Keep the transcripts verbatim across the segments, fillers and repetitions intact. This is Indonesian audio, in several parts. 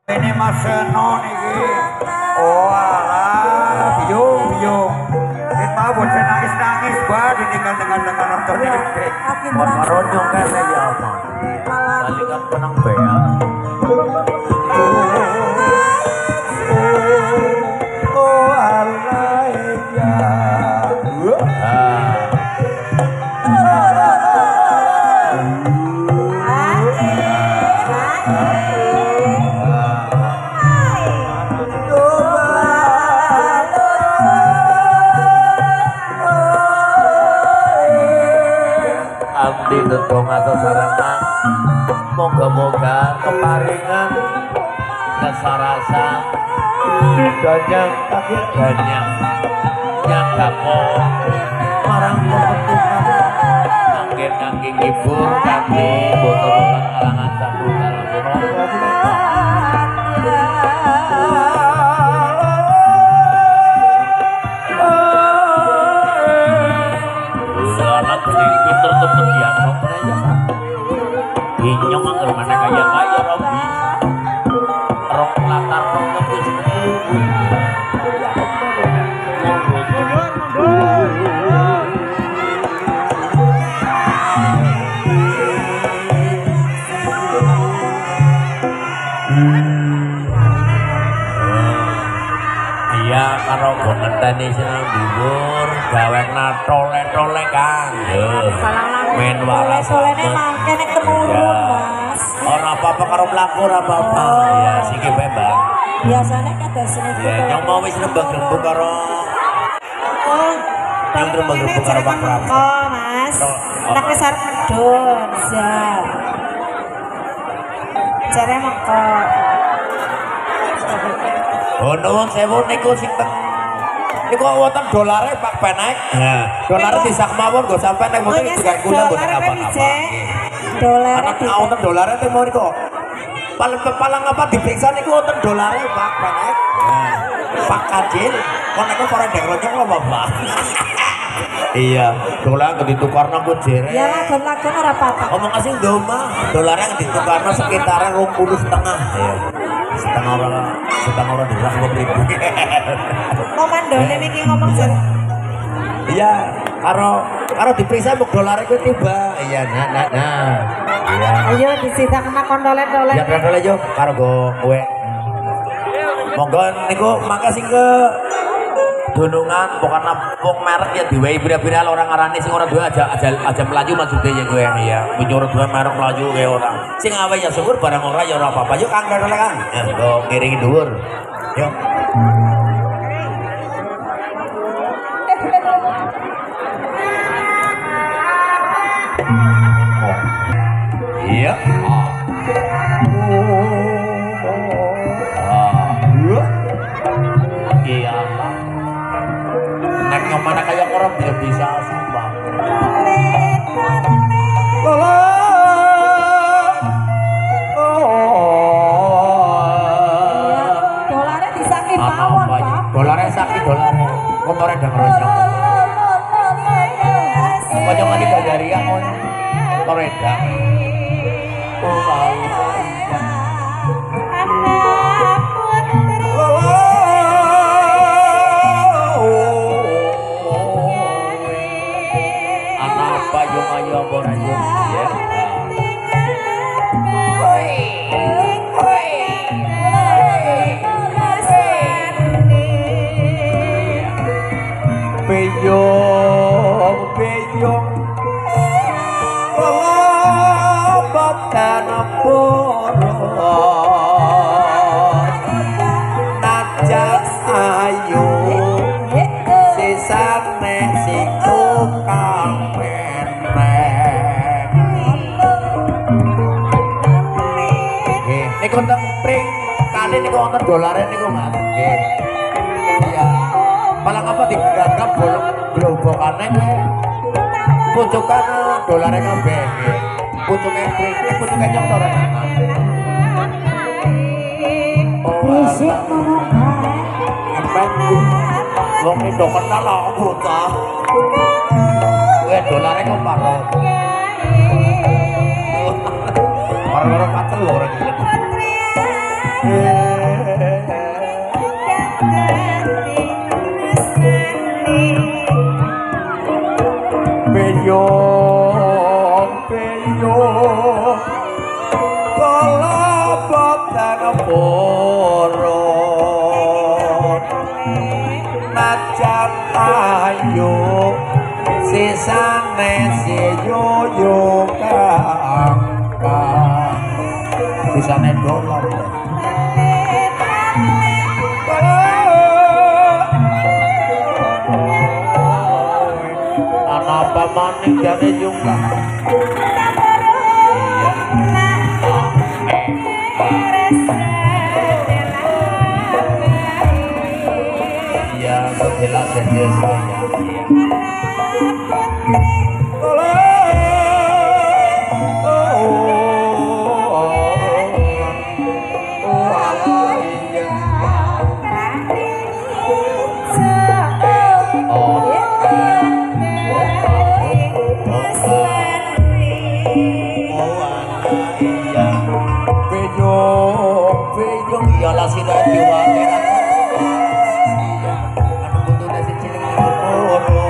Ini Mas Seno niki. Oh alah, biung biung. Ini mau buat saya nangis nangis bah dengan dengan dengan nonton ini. Mau meronyong kan saya ya apa? Tadi kan penang bea. Oh alah ya. Abdi tetong atau sarangan, moga-moga keparingan kesarasa didanyang tapi banyak nyakapo marang kepentingan angin angin hibur kami botol kalangan satu dalam pinter temen ya Robnya ya inyong anggar mana kaya kaya Robby rok latar rok ngebus iya karo bongen tani senang dibur gawek na tole-tole kang main waras solene mangke nek temurun Mas ora apa-apa karo mlaku ora apa-apa ya siki bae Bang biasane kadasane ya nyong mau wis rembug-rembug karo oh nyong rembug-rembug karo Pak Pram oh Mas nek wis arep medhun siap jare mengko oh nuwun sewu niku sing teng niku wonten dolare Pak Penek. Nah, dolare disak mawon nggo sampean nek mriki juga kula mboten apa-apa. Dolare di wonten dolare teng mriki kok. Paling palang apa diperiksa niku wonten dolare Pak Penek. Nah, Pak Kacil, kon niku para dekronyong lho Bapak. Iya, dolar nggak ditukarna ku jere. Ya lagon-lagon ora apa-apa. Ngomong asing doma, dolarnya nggak ditukarna sekitaran rong puluh setengah. Iya. Setengah orang, setengah orang dirah dua ribu. Komandone niki ngomong jan. Iya, karo karo diperiksa mbok dolar iku tiba. Iya, nah nah nah. Iya. Ayo disita kena kondolet-dolet. Ya kondolet yo karo go kowe. Monggo niku makasih ke Dunungan bukan wong merek ya diwehi pira-pira orang ngarani sing ora duwe aja aja aja melaju maksudnya ya gue ya punya dua merek melaju kayak orang sing awe ya syukur barang ora ya ora apa-apa yuk Kang dole Kang ya go ngiringi dhuwur yuk iya iya nek ngomana kayak orang dia bisa sumpah dolarnya disakit mawon Pak dolarnya sakit dolarnya kotornya udah ngerosong apa cuma di Bagaria koreda Beyong, beyong, pengobatan poros, najak ayu, sisane si tukang menek. Niku teng pring kali niku wonten dolare niku Mas. Nggih. Iya. Malah apa digagap bolong globokane kuwi. Pucukan dolare kabeh. Pucuke pring, pucuke nyong to ora. Isik ngono kae. Wong iki do kenal aku ta. Kuwi dolare kok paro. Paro-paro patel lho ora iki. Beyong beyong kolobot dan porot najan ayu sisane si yoyo kangka sisane dolar apa maning jane juga iya bela saja saya Yalah sira diwake iya anu putune sing cilik loro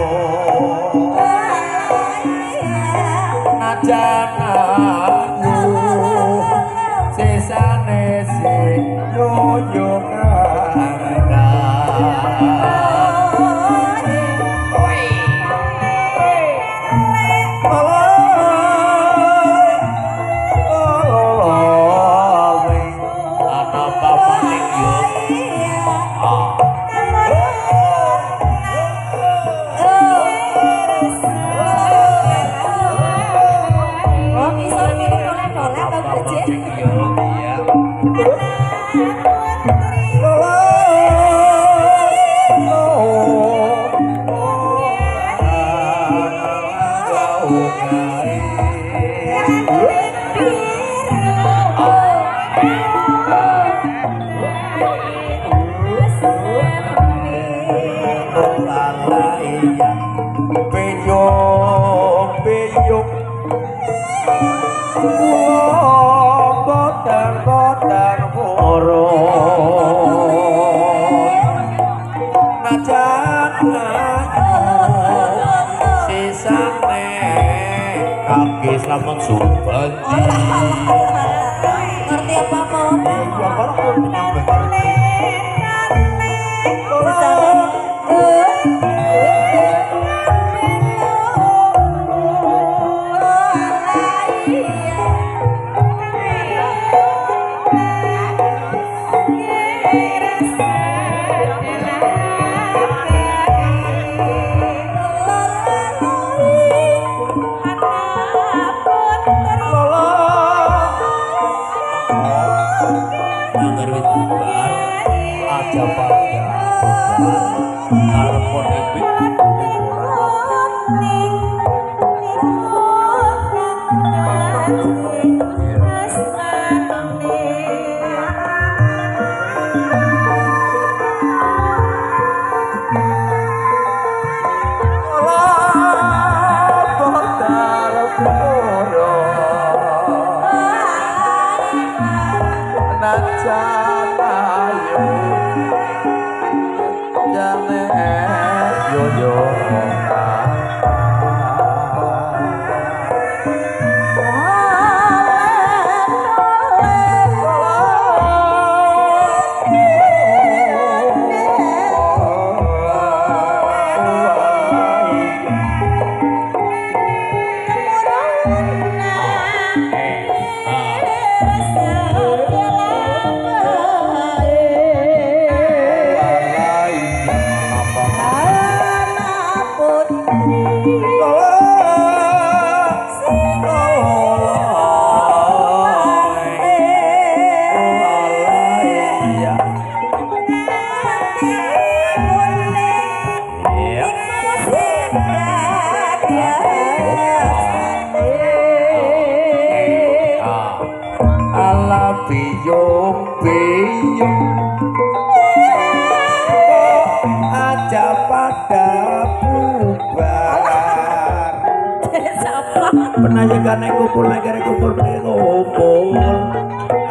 najan anu sesane sing yoyo kangka Selamat sumpah ngerti apa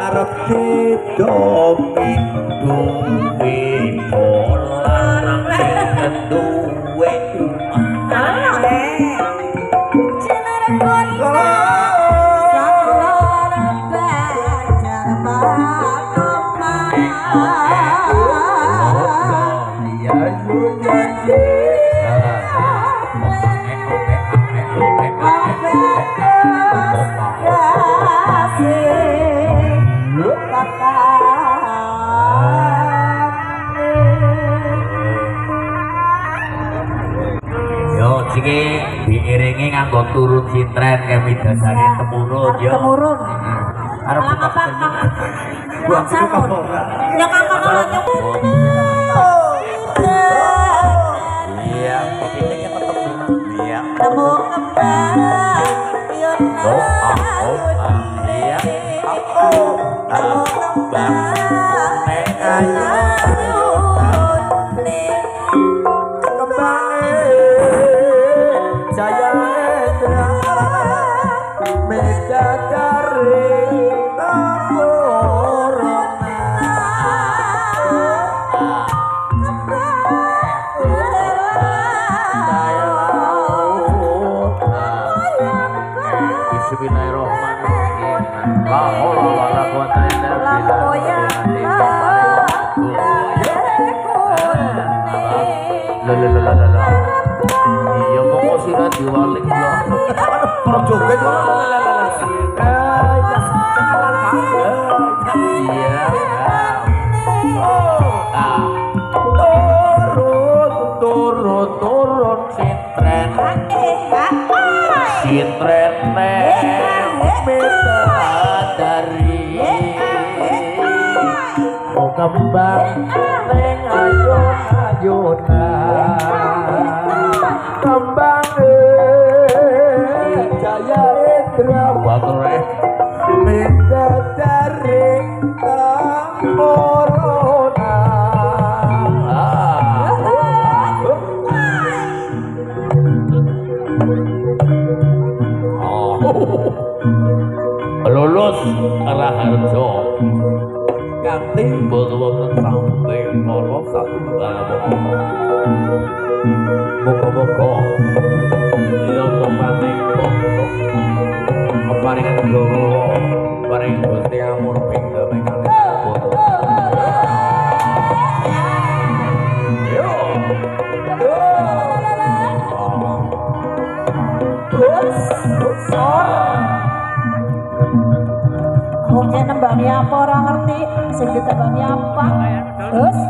arep didomi duwe polarang sing duwe iki diiringi nganggo turun sintren ke midasane temurun yo. Temurun. Arep buka penyuk. Buang sampun. Ya kakak kalau iya, ini ketemu. Iya. Temu kembang. Oh, oh, iya. Oh, kembang. Nek ayo. Bismillahirrahmanirrahim. La haula wala quwata illa billah. La la la la la. Iya monggo sira diwalik yo. Para joget kok la la la. Iya. Ah. Turun turun turun sintren. Sintren dari mau kembang neng ayo ayona kembang jaya indra wakre minta dari corona lulus Raharjo ganti bodo-bodo sampai ngolok satu boko-boko iya paling paling dulu paling gusti amur pindah mekanis bodo yo terus mungkin nembani apa orang ngerti sing ditembani apa terus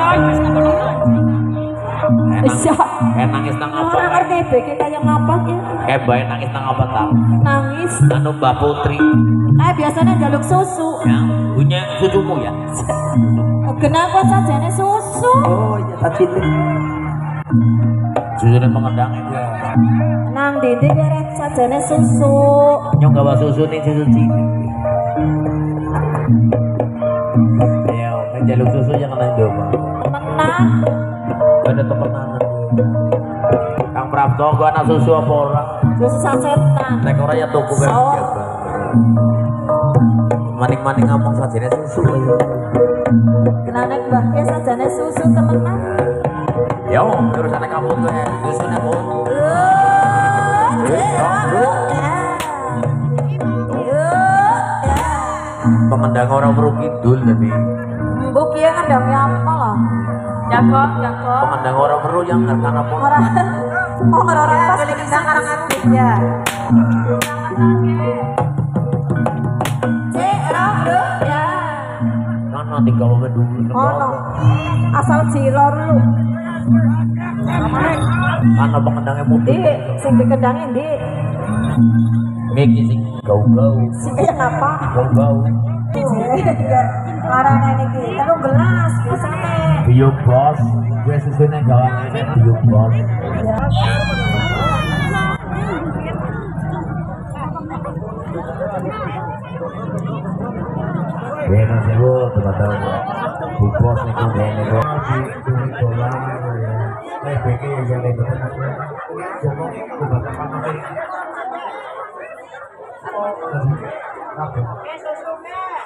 bisa kayak nangis nang apa orang ngerti beke kayak ngapa ya kayak bayi nangis nang apa tau nangis anu Mbak Putri eh biasanya jaluk susu ya punya susumu ya kenapa sajane susu oh iya tadi susunya mengendang itu nang dindi biar sajane susu nyong gawa susu nih susu cilik ya menjaluk susu jangan nang domba menang ada temenan Kang Prapto gua anak susu apa orang susu sasetan nek ora ya tuku kan maning-maning ngomong sajane susu ayo kenane mbah ke sajane susu temenan yo terusane kamu tuh susune Bu pengendang orang perlu kidul tadi mbok ya ngendang apa lah jago jago pengendang orang perlu yang ngerkan apa orang oh orang pas ngendang orang ya cek roh ya kan nanti kamu dulu oh asal cilor lu ana pengendangnya mudik sing dikendangin di Miki sing gau-gau sing yang apa gau-gau larane niki telu gelas biasane bio bos gue susune gawane bio bos Bueno, seguro, teman-teman. Bukos niku ngene kok di dolan ya. Eh, beke ya nek tenan. Coba coba apa